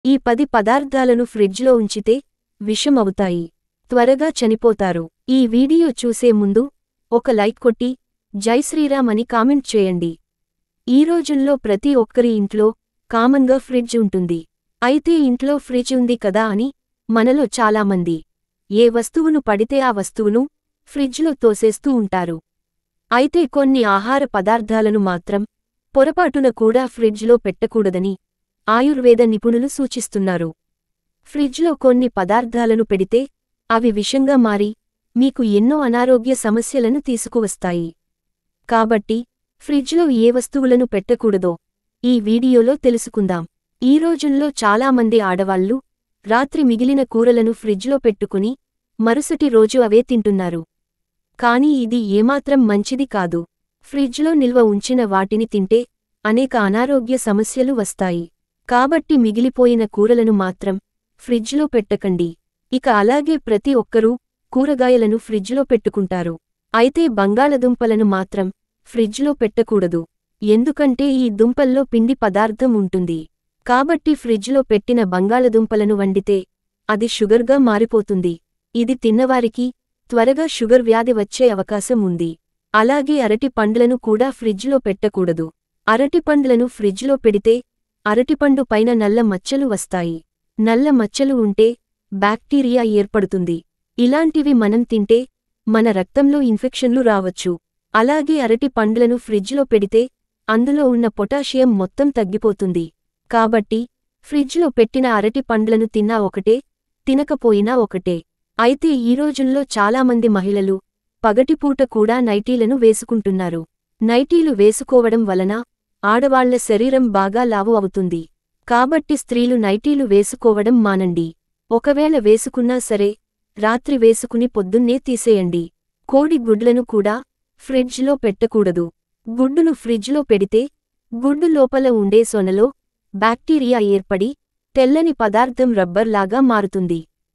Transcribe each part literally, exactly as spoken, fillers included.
ఈ పది పదార్థాలను ఫ్రిడ్జ్లో ఉంచితే విషం అవుతాయి. త్వరగా చనిపోతారు. ఈ వీడియో చూసే ముందు ఒక లైక్ కొట్టి జై శ్రీరామ్ అని కామెంట్ చేయండి. ఈ రోజుల్లో ప్రతి ఒక్కరి ఇంట్లో కామన్గా ఫ్రిడ్జ్ ఉంటుంది. అయితే ఇంట్లో ఫ్రిడ్జ్ ఉంది కదా అని మనలో చాలామంది ఏ వస్తువును పడితే ఆ వస్తువును ఫ్రిడ్జ్లో తోసేస్తూ ఉంటారు. అయితే కొన్ని ఆహార పదార్థాలను మాత్రం పొరపాటున కూడా ఫ్రిడ్జ్లో పెట్టకూడదని ఆయుర్వేద నిపుణులు సూచిస్తున్నారు. ఫ్రిడ్జ్లో కొన్ని పదార్థాలను పెడితే అవి విషంగా మారి మీకు ఎన్నో అనారోగ్య సమస్యలను తీసుకువస్తాయి. కాబట్టి ఫ్రిడ్జ్లో ఏ వస్తువులను పెట్టకూడదో ఈ వీడియోలో తెలుసుకుందాం. ఈ రోజుల్లో చాలామంది ఆడవాళ్లు రాత్రి మిగిలిన కూరలను ఫ్రిడ్జ్లో పెట్టుకుని మరుసటి రోజు అవే తింటున్నారు. కానీ ఇది ఏమాత్రం మంచిది కాదు. ఫ్రిడ్జ్లో నిల్వ ఉంచిన వాటిని తింటే అనేక అనారోగ్య సమస్యలు వస్తాయి. కాబట్టి మిగిలిపోయిన కూరలను మాత్రం ఫ్రిడ్జ్లో పెట్టకండి. ఇక అలాగే ప్రతి ఒక్కరూ కూరగాయలను ఫ్రిడ్జ్లో పెట్టుకుంటారు. అయితే బంగాళదుంపలను మాత్రం ఫ్రిడ్జ్లో పెట్టకూడదు. ఎందుకంటే ఈ దుంపల్లో పిండి పదార్థం ఉంటుంది. కాబట్టి ఫ్రిడ్జ్లో పెట్టిన బంగాళదుంపలను వండితే అది షుగర్గా మారిపోతుంది. ఇది తిన్నవారికి త్వరగా షుగర్ వ్యాధి వచ్చే అవకాశం ఉంది. అలాగే అరటి పండ్లను కూడా ఫ్రిడ్జ్లో పెట్టకూడదు. అరటిపండ్లను ఫ్రిడ్జ్లో పెడితే అరటిపండు పైన నల్ల మచ్చలు వస్తాయి. నల్ల మచ్చలు ఉంటే బ్యాక్టీరియా ఏర్పడుతుంది. ఇలాంటివి మనం తింటే మన రక్తంలో ఇన్ఫెక్షన్లు రావచ్చు. అలాగే అరటి పండ్లను ఫ్రిడ్జ్లో పెడితే అందులో ఉన్న పొటాషియం మొత్తం తగ్గిపోతుంది. కాబట్టి ఫ్రిడ్జ్లో పెట్టిన అరటి పండ్లను తిన్నా ఒకటే, తినకపోయినా ఒకటే. అయితే ఈ రోజుల్లో చాలామంది మహిళలు పగటిపూట కూడా నైటీలను వేసుకుంటున్నారు. నైటీలు వేసుకోవడం వలన ఆడవాళ్ల శరీరం బాగా లావు అవుతుంది. కాబట్టి స్త్రీలు నైటీలు వేసుకోవడం మానండి. ఒకవేళ వేసుకున్నా సరే రాత్రి వేసుకుని పొద్దున్నే తీసేయండి. కోడి గుడ్లను కూడా ఫ్రిడ్జ్లో పెట్టకూడదు. గుడ్డును ఫ్రిడ్జ్లో పెడితే గుడ్డు లోపల ఉండే సొనలో బ్యాక్టీరియా ఏర్పడి తెల్లని పదార్థం రబ్బర్లాగా మారుతుంది.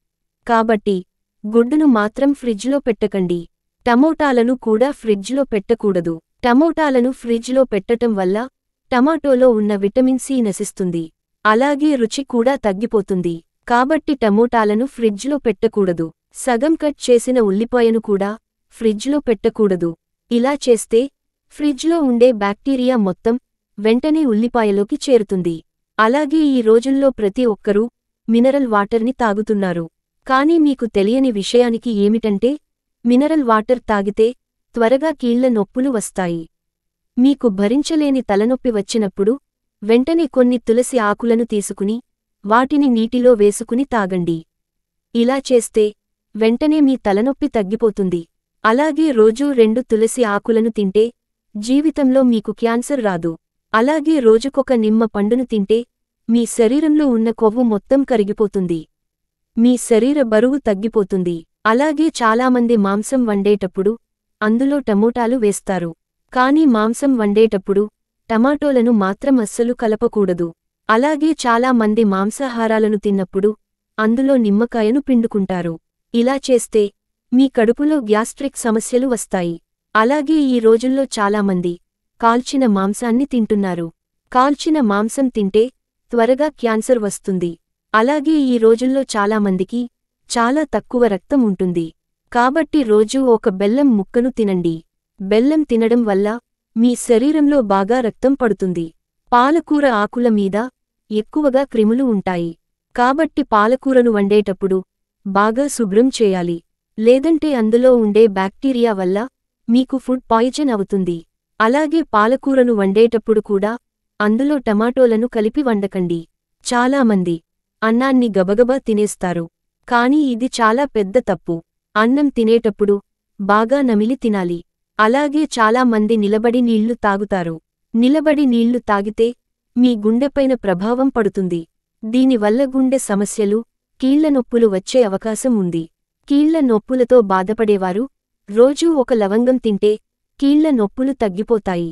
కాబట్టి గుడ్డును మాత్రం ఫ్రిడ్జ్లో పెట్టకండి. టమోటాలను కూడా ఫ్రిడ్జ్లో పెట్టకూడదు. టమోటాలను ఫ్రిడ్జ్లో పెట్టటం వల్ల టమాటోలో ఉన్న విటమిన్ సి నశిస్తుంది. అలాగే రుచి కూడా తగ్గిపోతుంది. కాబట్టి టమోటాలను ఫ్రిడ్జ్లో పెట్టకూడదు. సగం కట్ చేసిన ఉల్లిపాయను కూడా ఫ్రిడ్జ్లో పెట్టకూడదు. ఇలా చేస్తే ఫ్రిడ్జ్లో ఉండే బ్యాక్టీరియా మొత్తం వెంటనే ఉల్లిపాయలోకి చేరుతుంది. అలాగే ఈ రోజుల్లో ప్రతి ఒక్కరూ మినరల్ వాటర్ని తాగుతున్నారు. కానీ మీకు తెలియని విషయానికి ఏమిటంటే మినరల్ వాటర్ తాగితే త్వరగా కీళ్ల నొప్పులు వస్తాయి. మీకు భరించలేని తలనొప్పి వచ్చినప్పుడు వెంటనే కొన్ని తులసి ఆకులను తీసుకుని వాటిని నీటిలో వేసుకుని తాగండి. ఇలా చేస్తే వెంటనే మీ తలనొప్పి తగ్గిపోతుంది. అలాగే రోజూ రెండు తులసి ఆకులను తింటే జీవితంలో మీకు క్యాన్సర్ రాదు. అలాగే రోజుకొక నిమ్మ పండును తింటే మీ శరీరంలో ఉన్న కొవ్వు మొత్తం కరిగిపోతుంది. మీ శరీర బరువు తగ్గిపోతుంది. అలాగే చాలామంది మాంసం వండేటప్పుడు అందులో టమోటాలు వేస్తారు. కానీ మాంసం వండేటప్పుడు టమాటోలను మాత్రం అస్సలు కలపకూడదు. అలాగే చాలా మంది మాంసాహారాలను తిన్నప్పుడు అందులో నిమ్మకాయను పిండుకుంటారు. ఇలా చేస్తే మీ కడుపులో గ్యాస్ట్రిక్ సమస్యలు వస్తాయి. అలాగే ఈ రోజుల్లో చాలామంది కాల్చిన మాంసాన్ని తింటున్నారు. కాల్చిన మాంసం తింటే త్వరగా క్యాన్సర్ వస్తుంది. అలాగే ఈ రోజుల్లో చాలామందికి చాలా తక్కువ రక్తం ఉంటుంది. కాబట్టి రోజూ ఒక బెల్లం ముక్కను తినండి. బెల్లం తినడం వల్ల మీ శరీరంలో బాగా రక్తం పడుతుంది. పాలకూర ఆకుల మీద ఎక్కువగా క్రిములు ఉంటాయి. కాబట్టి పాలకూరను వండేటప్పుడు బాగా శుభ్రం చేయాలి. లేదంటే అందులో ఉండే బ్యాక్టీరియా వల్ల మీకు ఫుడ్ పాయిజన్ అవుతుంది. అలాగే పాలకూరను వండేటప్పుడు కూడా అందులో టమాటోలను కలిపి వండకండి. చాలామంది అన్నాన్ని గబగబా తినేస్తారు. కానీ ఇది చాలా పెద్ద తప్పు. అన్నం తినేటప్పుడు బాగా నమిలి తినాలి. అలాగే చాలా మంది నిలబడి నీళ్లు తాగుతారు. నిలబడి నీళ్లు తాగితే మీ గుండెపైన ప్రభావం పడుతుంది. దీనివల్ల గుండె సమస్యలు, కీళ్ల నొప్పులు వచ్చే అవకాశం ఉంది. కీళ్ల నొప్పులతో బాధపడేవారు రోజూ ఒక లవంగం తింటే కీళ్ల నొప్పులు తగ్గిపోతాయి.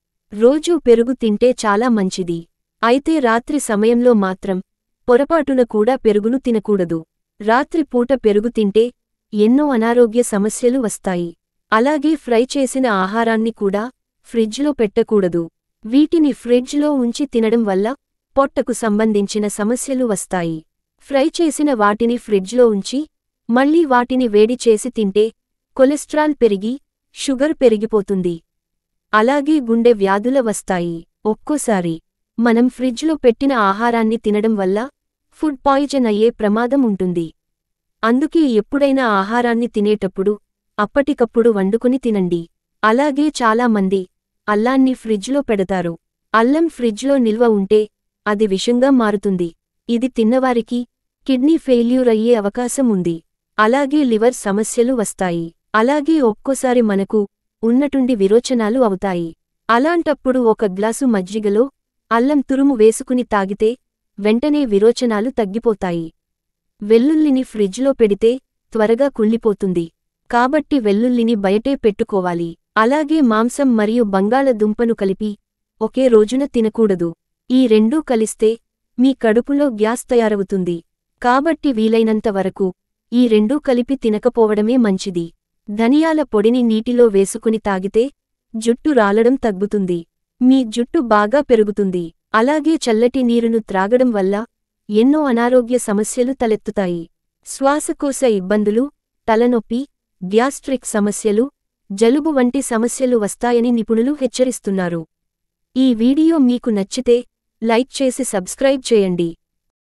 రోజూ పెరుగు తింటే చాలా మంచిది. అయితే రాత్రి సమయంలో మాత్రం పొరపాటున కూడా పెరుగును తినకూడదు. రాత్రి పూట పెరుగు తింటే ఎన్నో అనారోగ్య సమస్యలు వస్తాయి. అలాగే ఫ్రై చేసిన ఆహారాన్ని కూడా ఫ్రిడ్జ్లో పెట్టకూడదు. వీటిని ఫ్రిడ్జ్లో ఉంచి తినడం వల్ల పొట్టకు సంబంధించిన సమస్యలు వస్తాయి. ఫ్రై చేసిన వాటిని ఫ్రిడ్జ్లో ఉంచి మళ్ళీ వాటిని వేడి చేసి తింటే కొలెస్ట్రాల్ పెరిగి షుగర్ పెరిగిపోతుంది. అలాగే గుండె వ్యాధుల వస్తాయి. ఒక్కోసారి మనం ఫ్రిడ్జ్లో పెట్టిన ఆహారాన్ని తినడం వల్ల ఫుడ్ పాయిజన్ అయ్యే ప్రమాదం ఉంటుంది. అందుకే ఎప్పుడైనా ఆహారాన్ని తినేటప్పుడు అప్పటికప్పుడు వండుకుని తినండి. అలాగే చాలామంది అల్లాన్ని ఫ్రిడ్జ్లో పెడతారు. అల్లం ఫ్రిడ్జ్లో నిల్వ ఉంటే అది విషంగా మారుతుంది. ఇది తిన్నవారికి కిడ్నీ ఫెయిల్యూర్ అయ్యే అవకాశం ఉంది. అలాగే లివర్ సమస్యలు వస్తాయి. అలాగే ఒక్కోసారి మనకు ఉన్నటుండి విరోచనాలు అవుతాయి. అలాంటప్పుడు ఒక గ్లాసు మజ్జిగలో అల్లం తురుము వేసుకుని తాగితే వెంటనే విరోచనాలు తగ్గిపోతాయి. వెల్లుల్లిని ఫ్రిడ్జ్లో పెడితే త్వరగా కుళ్ళిపోతుంది. కాబట్టి వెల్లుల్లిని బయటే పెట్టుకోవాలి. అలాగే మాంసం మరియు బంగాళదుంపను కలిపి ఒకే రోజున తినకూడదు. ఈ రెండూ కలిస్తే మీ కడుపులో గ్యాస్ తయారవుతుంది. కాబట్టి వీలైనంత వరకు ఈ రెండూ కలిపి తినకపోవడమే మంచిది. ధనియాల పొడిని నీటిలో వేసుకుని తాగితే జుట్టు రాలడం తగ్గుతుంది. మీ జుట్టు బాగా పెరుగుతుంది. అలాగే చల్లటి నీరును త్రాగడం వల్ల ఎన్నో అనారోగ్య సమస్యలు తలెత్తుతాయి. శ్వాసకోశ ఇబ్బందులు, తలనొప్పి, గ్యాస్ట్రిక్ సమస్యలు, జలుబు వంటి సమస్యలు వస్తాయని నిపుణులు హెచ్చరిస్తున్నారు. ఈ వీడియో మీకు నచ్చితే లైక్ చేసి సబ్స్క్రైబ్ చేయండి.